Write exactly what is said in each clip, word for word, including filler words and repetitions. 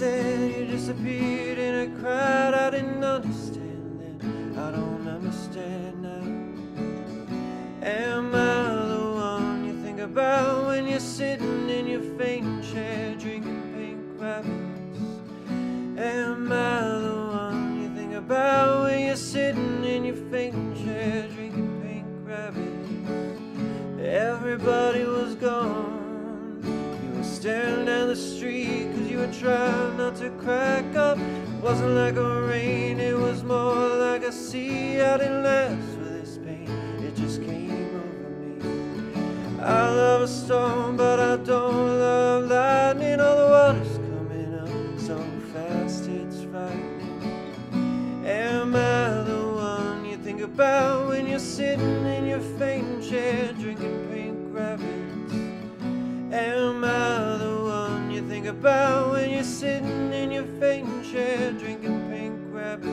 said you disappeared in a crowd. I didn't understand then, I don't understand now. Am I the one you think about when you're sitting in your faint chair drinking pink rabbits? Am I the one you think about when you're sitting in your faint chair drinking pink rabbits? Everybody was gone. You were staring down the street cause you were trying not to crack up. It wasn't like a rain, it was more like a sea. I didn't ask for this pain, it just came over me. I love a storm, but I don't love lightning. All the water's coming up so fast it's frightening. Am I the one you think about when you're sitting in your faint chair drinking pink rabbits? Am I the one you think about when you're sitting in your faint chair drinking pink rabbits?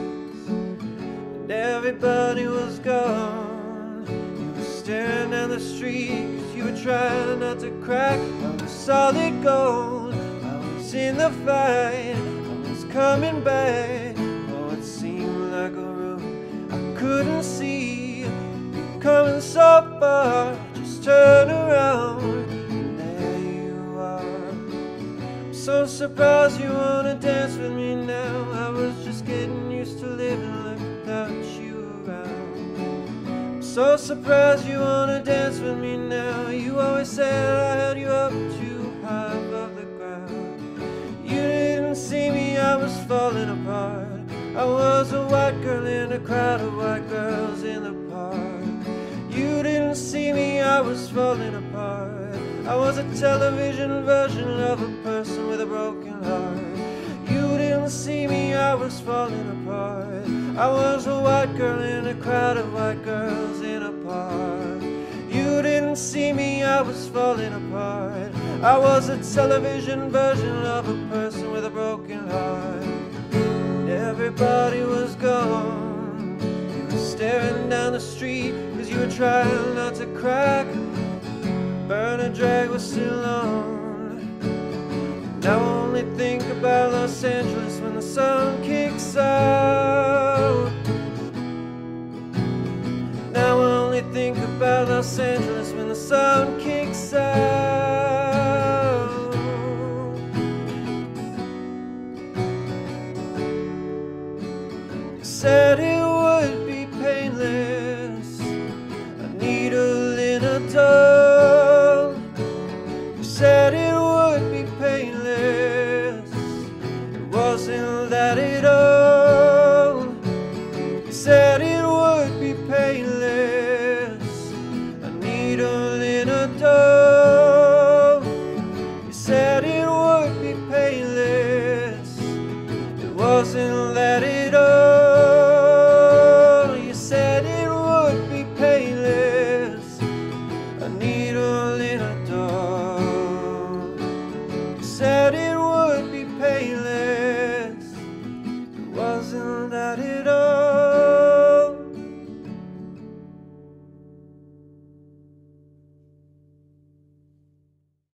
And everybody was gone. You were staring down the street cause you were trying not to crack. I was solid gold, I was in the fight, I was coming back. Oh, it seemed like a room I couldn't see. You're coming so far, just turn around and there you are. I'm so surprised you wanna dance with me now. I was just getting used to living like without you around. I'm so surprised you wanna dance with me now. You always said I held you up too high above the ground. You didn't see me, I was falling apart. I was a white girl in a crowd of white girls in the park. You didn't see me, I was falling apart. I was a television version of a person with a broken heart. You didn't see me, I was falling apart. I was a white girl in a crowd of white girls in a park. You didn't see me, I was falling apart. I was a television version of a person with a broken heart. Everybody was gone. You were staring down the street cause you were trying not to crack. Burn a drag was still on. Now I only think about Los Angeles when the sun kicks out. Now I only think about Los Angeles when the sun kicks out. Said it would be painless, a needle in a doll. You said it would be painless, it wasn't that at all. You said it would be painless, a needle in a doll. You said it would be painless, it wasn't that at all. Said it would be painless, it wasn't that at all.